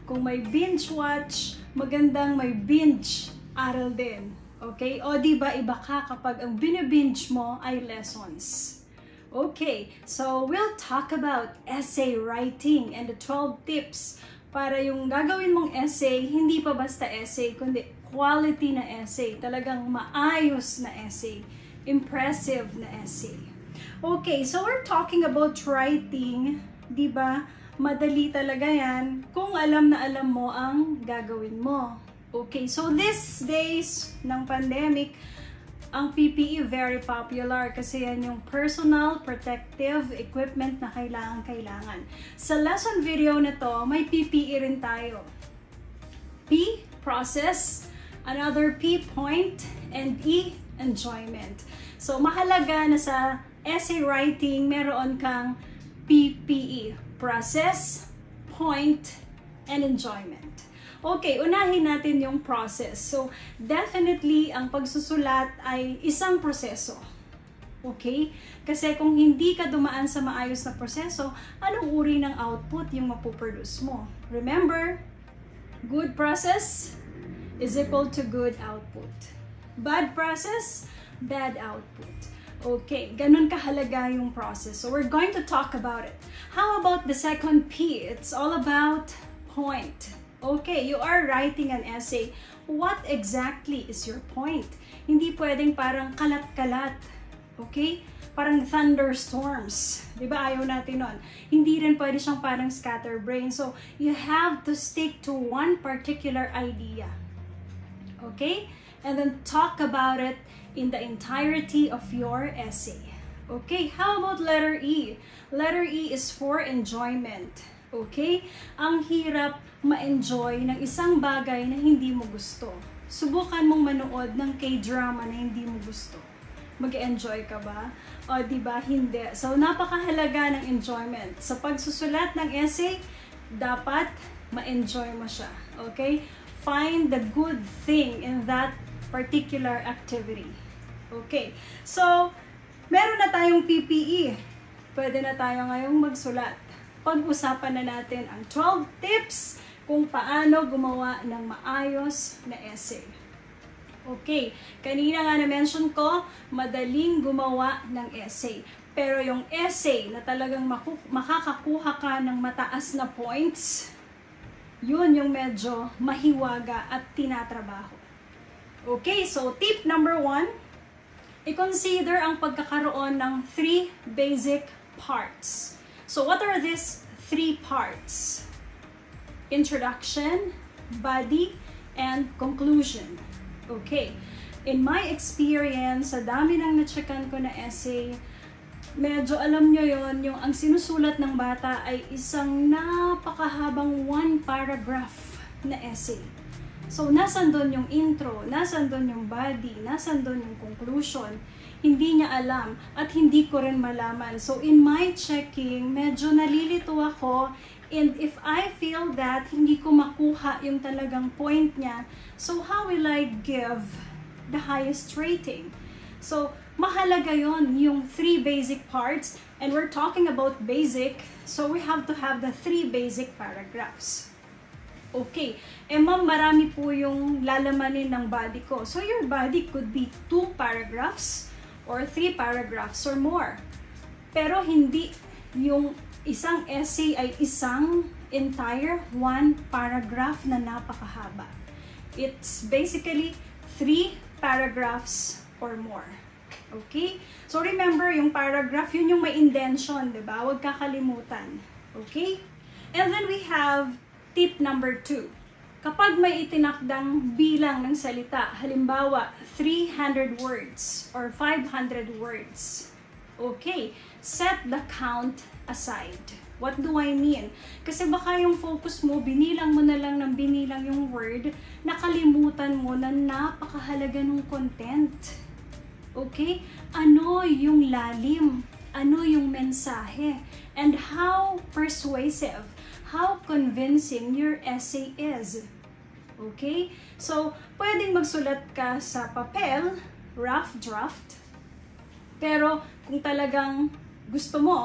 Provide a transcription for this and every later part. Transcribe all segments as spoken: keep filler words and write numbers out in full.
Kung may binge watch, magandang may binge aral din. Okay? O di ba iba ka kapag ang binibinge mo ay lessons. Okay, so we'll talk about essay writing and the twelve tips para yung gagawin mong essay, hindi pa basta essay, kundi quality na essay. Talagang maayos na essay. Impressive na essay. Okay, so we're talking about writing, di ba? Madali talaga yan kung alam na alam mo ang gagawin mo. Okay, so these days ng pandemic, ang P P E very popular kasi yan yung personal protective equipment na kailangan-kailangan. Sa lesson video na to, may P P E rin tayo. P, process, another P, point, and E, enjoyment. So, mahalaga na sa essay writing, meron kang P P E, process, point, and enjoyment. Okay, unahin natin yung process. So, definitely, ang pagsusulat ay isang proseso. Okay? Kasi kung hindi ka dumaan sa maayos na proseso, anong uri ng output yung mapuproduce mo? Remember, good process is equal to good output. Bad process, bad output. Okay, ganun kahalaga yung process. So, we're going to talk about it. How about the second P? It's all about point. Okay, you are writing an essay. What exactly is your point? Hindi pwedeng parang kalat-kalat. Okay? Parang thunderstorms. Diba? Ayaw natin nun. Hindi rin pwede siyang parang scatterbrain. So, you have to stick to one particular idea. Okay? And then talk about it in the entirety of your essay. Okay? How about letter E? Letter E is for enjoyment. Okay? Ang hirap ma-enjoy ng isang bagay na hindi mo gusto. Subukan mong manood ng K-drama na hindi mo gusto. Mag-enjoy ka ba? O diba? Hindi. So, napakahalaga ng enjoyment. Sa pagsusulat ng essay, dapat ma-enjoy mo siya. Okay? Find the good thing in that particular activity. Okay. So, meron na tayong P P E. Pwede na tayo ngayong magsulat. Pag-usapan na natin ang twelve tips kung paano gumawa ng maayos na essay. Okay, kanina nga na-mention ko, madaling gumawa ng essay. Pero yung essay na talagang makakakuha ka ng mataas na points, yun yung medyo mahiwaga at tinatrabaho. Okay, so tip number one, i-consider ang pagkakaroon ng three basic parts. So what are these three parts? Introduction, body, and conclusion. Okay. In my experience, sa dami nang na-checkan ko na essay, medyo alam nyo yon, yung ang sinusulat ng bata ay isang napakahabang one paragraph na essay. So, nasan doon yung intro, nasan doon yung body, nasan doon yung conclusion. Hindi niya alam at hindi ko rin malaman. So, in my checking, medyo nalilito ako, and if I feel that hindi ko makuha yung talagang point niya, so how will I give the highest rating? So, mahalaga yon yung three basic parts, and we're talking about basic, so we have to have the three basic paragraphs. Okay, eh ma'am, marami po yung lalamanin ng body ko. So, your body could be two paragraphs, or three paragraphs or more. Pero hindi yung isang essay ay isang entire one paragraph na napakahaba. It's basically three paragraphs or more. Okay? So remember, yung paragraph, yun yung may indention, diba? Huwag kakalimutan. Okay? And then we have tip number two. Kapag may itinakdang bilang ng salita, halimbawa, three hundred words or five hundred words, okay, set the count aside. What do I mean? Kasi baka yung focus mo, binilang mo na lang ng binilang yung word, nakalimutan mo na napakahalaga ng content. Okay? Ano yung lalim? Ano yung mensahe? And how persuasive, how convincing your essay is. Okay? So, pwedeng magsulat ka sa papel, rough draft, pero kung talagang gusto mo,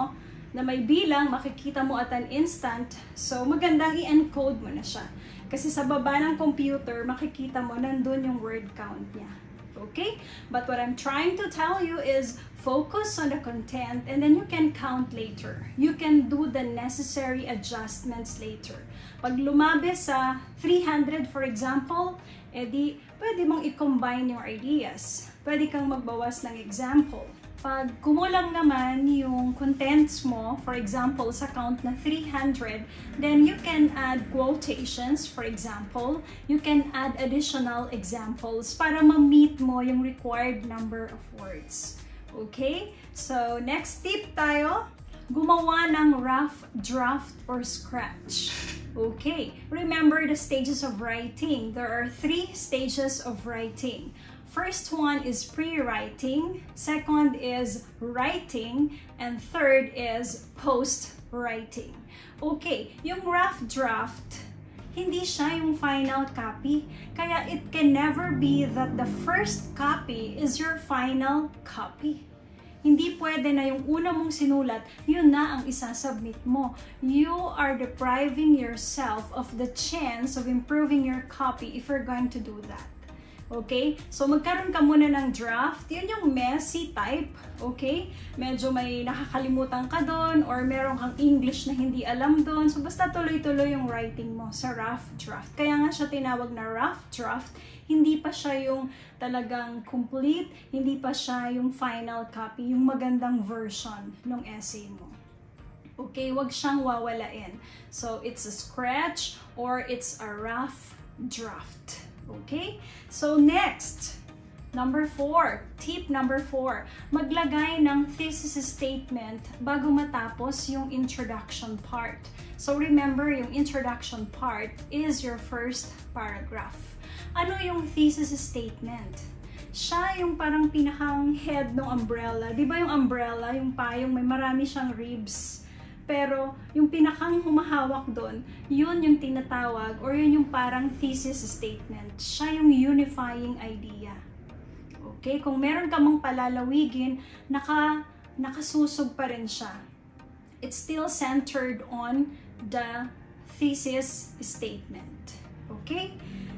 na may bilang, makikita mo at an instant. So, magandang i-encode mo na siya. Kasi sa baba ng computer, makikita mo nandun yung word count niya. Okay? But what I'm trying to tell you is focus on the content and then you can count later. You can do the necessary adjustments later. Pag lumabi sa three hundred, for example, edi pwede mong i-combine your ideas. Pwede kang magbawas ng example. Pag kumulang naman yung contents mo, for example, sa count na three hundred, then you can add quotations, for example. You can add additional examples para ma-meet mo yung required number of words. Okay? So, next tip tayo, gumawa ng rough draft or scratch. Okay, remember the stages of writing. There are three stages of writing. First one is pre-writing, second is writing, and third is post-writing. Okay, yung rough draft, hindi siya yung final copy, kaya it can never be that the first copy is your final copy. Hindi pwede na yung una mong sinulat, yun na ang isasubmit mo. You are depriving yourself of the chance of improving your copy if you're going to do that. Okay? So, magkaroon ka muna ng draft. Yun yung messy type. Okay? Medyo may nakakalimutan ka doon or meron kang English na hindi alam doon. So, basta tuloy-tuloy yung writing mo sa rough draft. Kaya nga siya tinawag na rough draft. Hindi pa siya yung talagang complete. Hindi pa siya yung final copy, yung magandang version ng essay mo. Okay? Huwag siyang wawalain. So, it's a scratch or it's a rough draft. Okay? So, next, number four, tip number four, maglagay ng thesis statement bago matapos yung introduction part. So, remember, yung introduction part is your first paragraph. Ano yung thesis statement? Siya yung parang pinakang head ng umbrella. Di ba yung umbrella, yung payong may marami siyang ribs? Pero yung pinakang humahawak doon, yun yung tinatawag or yun yung parang thesis statement. Siya yung unifying idea. Okay? Kung meron ka mang palalawigin, naka, nakasusog pa rin siya. It's still centered on the thesis statement. Okay?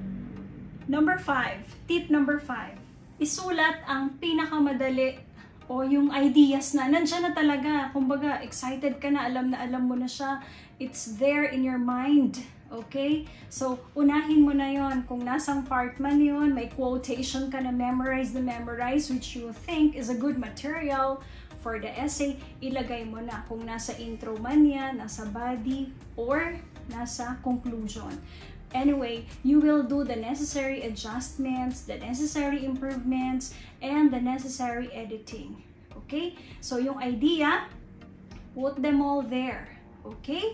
Number five. Tip number five. Isulat ang pinakamadali o yung ideas na, nandyan na talaga. Kumbaga, excited ka na, alam na alam mo na siya. It's there in your mind. Okay? So, unahin mo na yon. Kung nasang part man yun, may quotation ka na memorize na memorize, which you think is a good material for the essay, ilagay mo na. Kung nasa intro man yan, nasa body, or nasa conclusion. Anyway, you will do the necessary adjustments, the necessary improvements, and the necessary editing. Okay? So, yung idea, put them all there. Okay?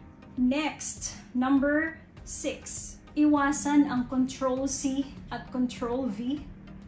Next, number six. Iwasan ang control C at control V.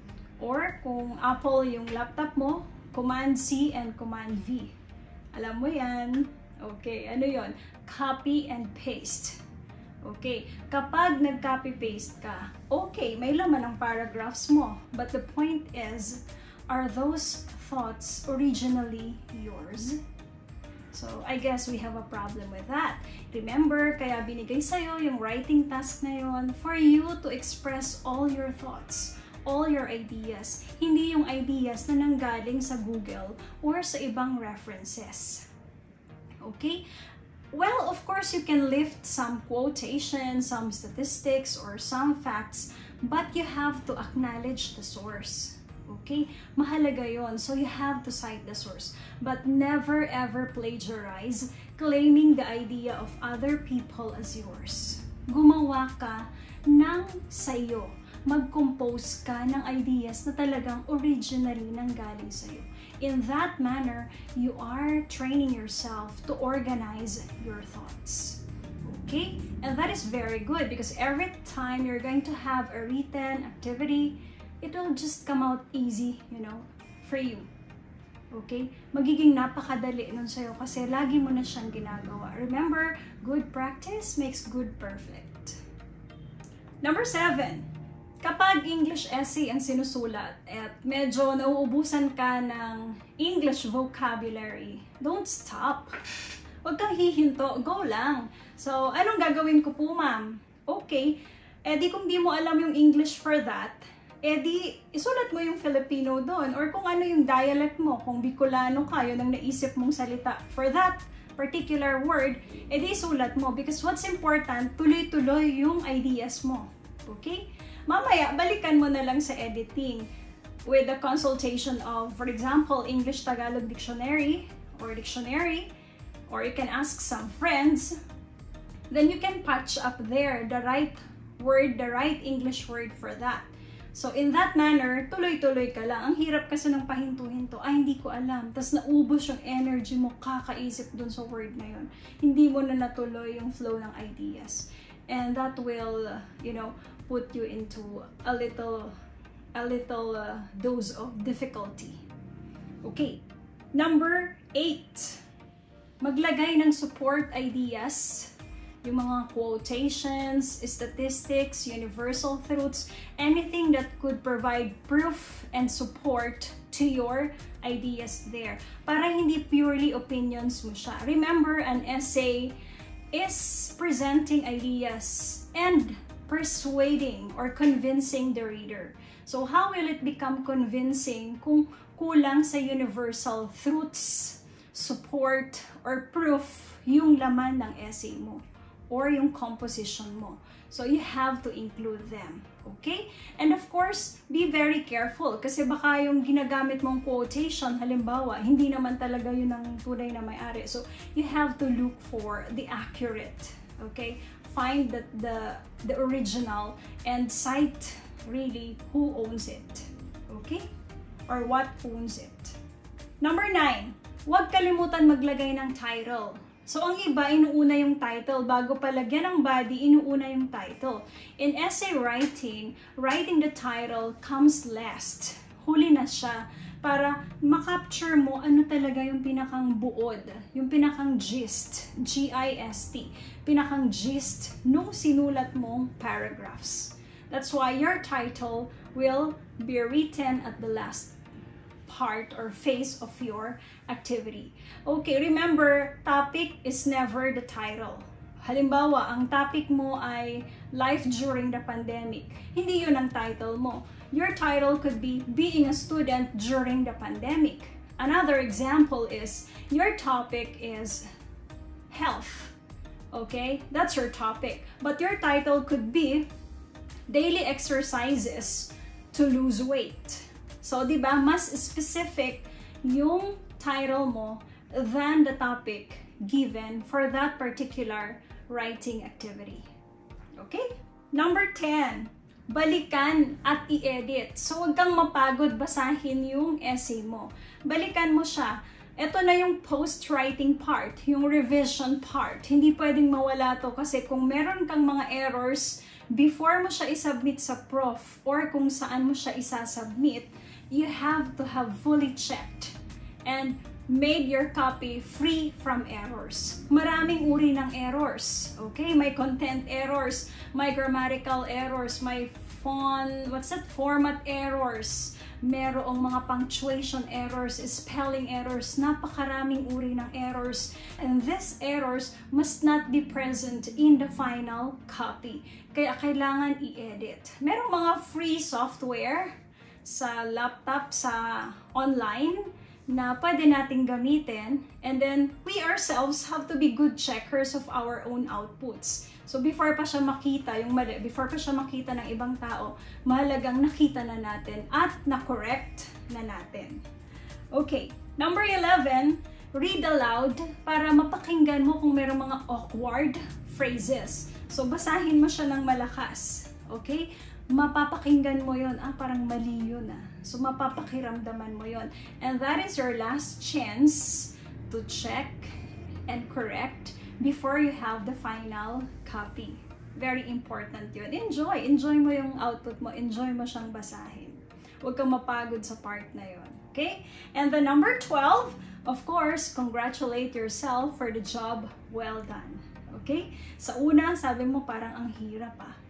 Or, kung Apple yung laptop mo, command C and command V. Alam mo yan. Okay, ano yon? Copy and paste. Okay, kapag nag-copy-paste ka, okay, may laman ang paragraphs mo. But the point is, are those thoughts originally yours? So, I guess we have a problem with that. Remember, kaya binigay sa'yo yung writing task na yun for you to express all your thoughts, all your ideas. Hindi yung ideas na nanggaling sa Google or sa ibang references. Okay? Well, of course, you can lift some quotations, some statistics, or some facts, but you have to acknowledge the source. Okay? Mahalaga yon. So, you have to cite the source. But never ever plagiarize, claiming the idea of other people as yours. Gumawa ka ng sayo. Mag-compose ka ng ideas na talagang originally nanggaling sa'yo. In that manner, you are training yourself to organize your thoughts. Okay? And that is very good because every time you're going to have a written activity, it will just come out easy, you know, for you. Okay? Magiging napakadali nun sa'yo kasi lagi mo na siyang ginagawa. Remember, good practice makes good perfect. Number seven. kapag English essay ang sinusulat at medyo nauubusan ka ng English vocabulary, don't stop. Huwag kang hihinto, go lang. So, anong gagawin ko po, ma'am? Okay, edi kung di mo alam yung English for that, edi isulat mo yung Filipino doon, or kung ano yung dialect mo, kung Bicolano ka, yun ang naisip mong salita for that particular word, edi isulat mo. Because what's important, tuloy-tuloy yung ideas mo. Okay? Mamaya, balikan mo na lang sa editing with the consultation of, for example, English-Tagalog Dictionary or Dictionary, or you can ask some friends, then you can patch up there the right word, the right English word for that. So, in that manner, tuloy-tuloy ka lang. Ang hirap kasi ng pahinto-hinto, ay hindi ko alam. Tapos naubos yung energy mo, kakaisip dun sa word na yun. Hindi mo na natuloy yung flow ng ideas. And that will, uh, you know, put you into a little, a little uh, dose of difficulty. Okay. Number eight. Maglagay ng support ideas. Yung mga quotations, statistics, universal truths, anything that could provide proof and support to your ideas there. Para hindi purely opinions mo siya. Remember, an essay is presenting ideas and persuading or convincing the reader. So how will it become convincing kung kulang sa universal truths, support, or proof yung laman ng essay mo or yung composition mo? So you have to include them, okay? And of course, be very careful kasi baka yung ginagamit mong quotation, halimbawa, hindi naman talaga yun ang tunay na may-ari. So you have to look for the accurate, okay? Find the, the, the original and cite really who owns it, okay? Or what owns it. Number nine, huwag kalimutan maglagay ng title. So, ang iba, inuuna yung title. Bago palagyan ng body, inuuna yung title. In essay writing, writing the title comes last. Huli na siya para makapture mo ano talaga yung pinakang buod, yung pinakang gist, G I S T, pinakang gist nung sinulat mong paragraphs. That's why your title will be written at the last part or phase of your activity. Okay, remember, topic is never the title. Halimbawa, ang topic mo ay life during the pandemic. Hindi yun ang title mo. Your title could be being a student during the pandemic. Another example is your topic is health. Okay, that's your topic. But your title could be daily exercises to lose weight. So, di ba, mas specific yung title mo than the topic given for that particular writing activity. Okay? Number ten, balikan at i-edit. So, huwag kang mapagod basahin yung essay mo. Balikan mo siya. Ito na yung post-writing part, yung revision part. Hindi pwedeng mawala to kasi kung meron kang mga errors before mo siya isubmit sa prof or kung saan mo siya isasubmit, you have to have fully checked and made your copy free from errors. Maraming uri ng errors. Okay? May content errors, may grammatical errors, may font, what's that? Format errors. Merong mga punctuation errors, spelling errors, napakaraming uri ng errors. And these errors must not be present in the final copy. Kaya kailangan i-edit. Merong mga free software sa laptop, sa online, na pwede nating gamitin. And then, we ourselves have to be good checkers of our own outputs. So, before pa siya makita, yung mali, before pa siya makita ng ibang tao, mahalagang nakita na natin at na-correct na natin. Okay, number eleven, read aloud para mapakinggan mo kung mayroong mga awkward phrases. So, basahin mo siya ng malakas. Okay? Mapapakinggan mo yon, ah, parang mali yun ah. So, mapapakiramdaman mo yon. And that is your last chance to check and correct before you have the final copy. Very important yun. Enjoy. Enjoy mo yung output mo. Enjoy mo siyang basahin. Huwag kang mapagod sa part na yon. Okay? And the number twelve, of course, congratulate yourself for the job well done. Okay? Sa una, sabi mo parang ang hirap ah.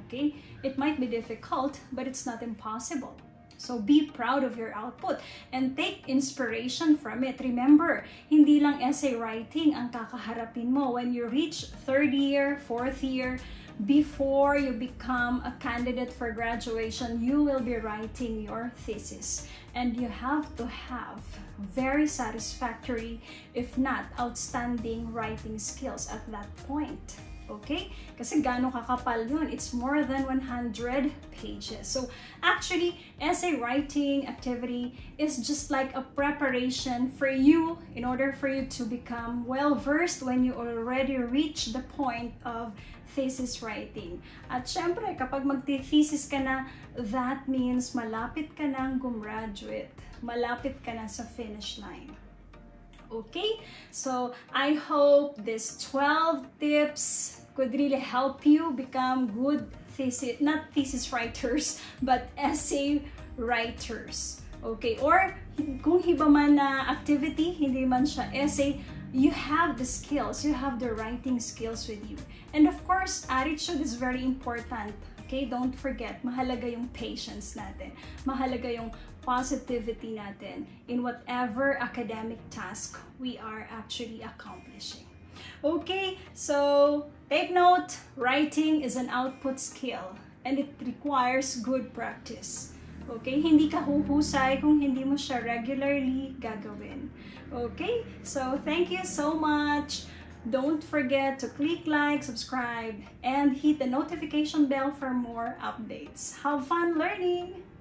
Okay? It might be difficult, but it's not impossible. So be proud of your output and take inspiration from it. Remember, hindi lang essay writing ang kakaharapin mo when you reach third year, fourth year, before you become a candidate for graduation, you will be writing your thesis. And you have to have very satisfactory, if not outstanding writing skills at that point. Okay? Kasi gaano kakapal yun? It's more than one hundred pages. So actually, essay writing activity is just like a preparation for you in order for you to become well-versed when you already reach the point of thesis writing. At syempre, kapag magti-thesis ka na, that means malapit ka nang gumraduate. Malapit ka na sa finish line. Okay, so I hope these twelve tips could really help you become good thesis, not thesis writers, but essay writers. Okay, or kung iba man na activity, hindi man siya essay, you have the skills, you have the writing skills with you. And of course, attitude is very important. Okay, don't forget, mahalaga yung patience natin. Mahalaga yung positivity natin in whatever academic task we are actually accomplishing. Okay, so take note, writing is an output skill and it requires good practice. Okay, hindi ka huhusay kung hindi mo siya regularly gagawin. Okay, so thank you so much. Don't forget to click like, subscribe, and hit the notification bell for more updates. Have fun learning!